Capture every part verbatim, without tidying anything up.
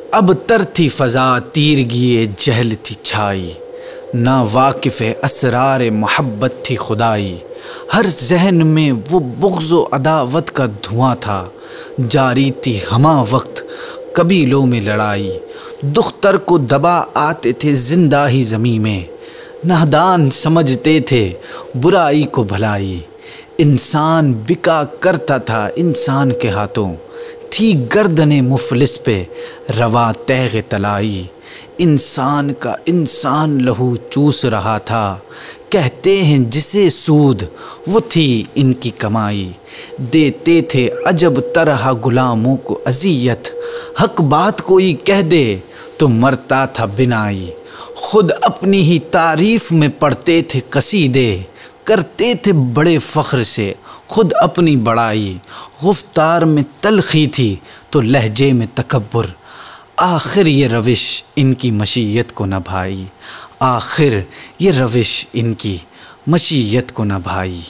اب تر تھی فضا تیرگی جہل تھی چھائی، نا واقف اسرار محبت تھی خدائی۔ ہر ذہن میں وہ بغض و عداوت کا دھواں تھا، جاری تھی ہمہ وقت قبیلوں میں لڑائی۔ دختر کو دبا آتے تھے زندہ ہی زمیں میں، نادان سمجھتے تھے برائی کو بھلائی۔ انسان بکا کرتا تھا انسان کے ہاتھوں، تھی گردن مفلس پہ روا تیغ طلائی۔ انسان کا انسان لہو چوس رہا تھا، کہتے ہیں جسے سود وہ تھی ان کی کمائی۔ دیتے تھے عجب طرح غلاموں کو اذیت، حق بات کوئی کہہ دے تو مرتا تھا بنائی۔ خود اپنی ہی تعریف میں پڑھتے تھے قصیدے، کرتے تھے بڑے فخر سے خود اپنی بڑائی۔ گفتار میں تلخی تھی تو لہجے میں تکبر، آخر یہ روش ان کی مشیت کو نہ بھائی، آخر یہ روش ان کی مشیت کو نہ بھائی۔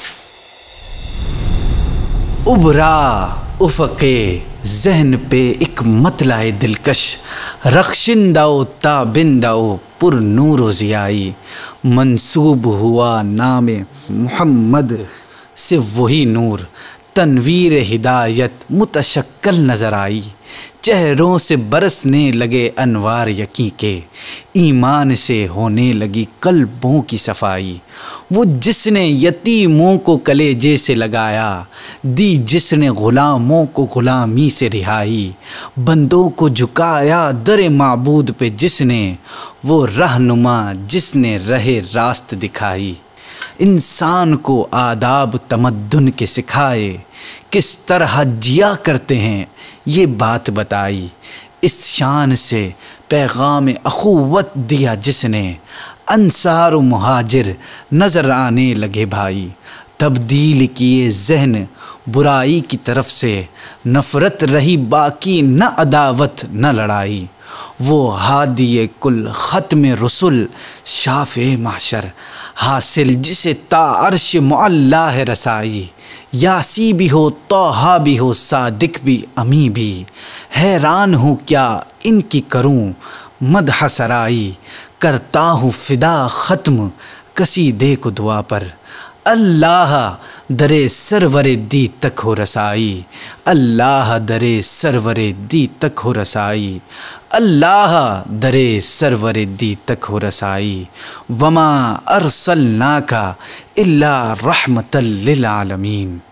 ابھرا افق ذہن پہ ایک مطلع دلکش، رخشندہ و تابندہ و پر نور و ضیائی۔ منسوب ہوا نام محمد سے وہی نور، تنویر ہدایت متشکل نظر آئی۔ چہروں سے برسنے لگے انوار یقین کے، ایمان سے ہونے لگی قلبوں کی صفائی۔ وہ جس نے یتیموں کو کلیجے سے لگایا، دی جس نے غلاموں کو غلامی سے رہائی۔ بندوں کو جھکایا در معبود پہ جس نے، وہ رہنما جس نے راہ راست دکھائی۔ انسان کو آداب تمدن کے سکھائے، کس طرح جیا کرتے ہیں یہ بات بتائی۔ اس شان سے پیغام اخوت دیا جس نے، انصار و مہاجر نظر آنے لگے بھائی۔ تبدیل کیے ذہن برائی کی طرف سے، نفرت رہی باقی نہ عداوت نہ لڑائی۔ وہ ہادی کل ختم رسل شافع محشر، حاصل جسے تا عرش معلیٰ ہے رسائی۔ یاسی بھی ہو طٰہٰ بھی ہو صادق بھی امی بھی، حیران ہوں کیا ان کی کروں مدح سرائی۔ کرتا ہوں فدا ختم قصیدے کو دعا پر، اللہ در سرور دی تک ہو رسائی، اللہ در سرور دی تک ہو رسائی، اللہ در سرور دی تک ہو رسائی۔ وما ارسلناک الا رحمۃ للعالمین۔